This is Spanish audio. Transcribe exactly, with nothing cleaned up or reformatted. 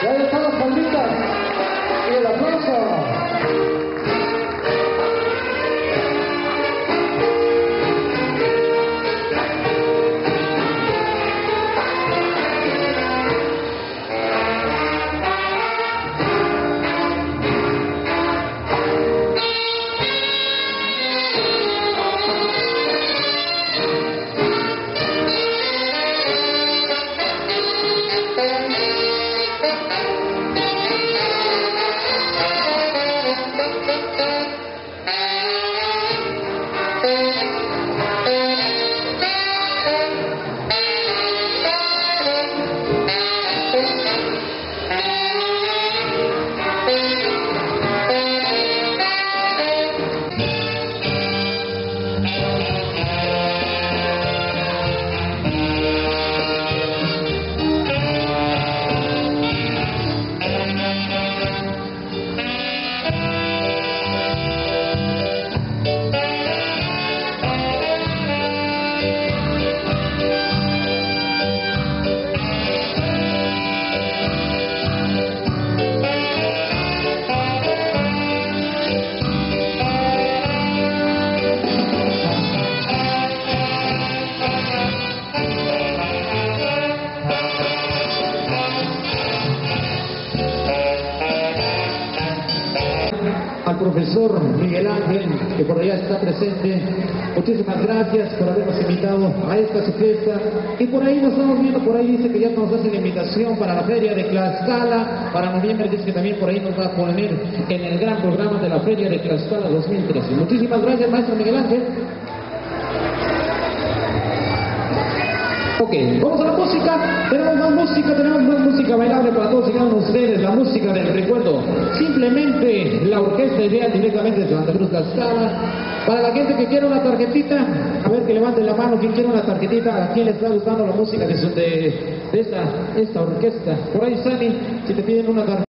Y ahí están las palmitas y el aplauso. Al profesor Miguel Ángel, que por allá está presente, muchísimas gracias por habernos invitado a esta su fiesta. Y por ahí nos estamos viendo, por ahí dice que ya nos hace la invitación para la feria de Tlaxcala, para noviembre, dice que también por ahí nos va a poner en el gran programa de la feria de Tlaxcala dos mil trece. Muchísimas gracias, maestro Miguel Ángel. Ok, vamos a la música, tenemos más música, tenemos más música bailable para todos y cada uno de ustedes, la música del recuerdo, simplemente la orquesta ideal directamente de Santa Cruz Tlaxcala. Para la gente que quiere una tarjetita, a ver que levanten la mano, quien quiere una tarjetita, a quien le está gustando la música de, de, de esta, esta orquesta. Por ahí, Sani, si te piden una tarjeta.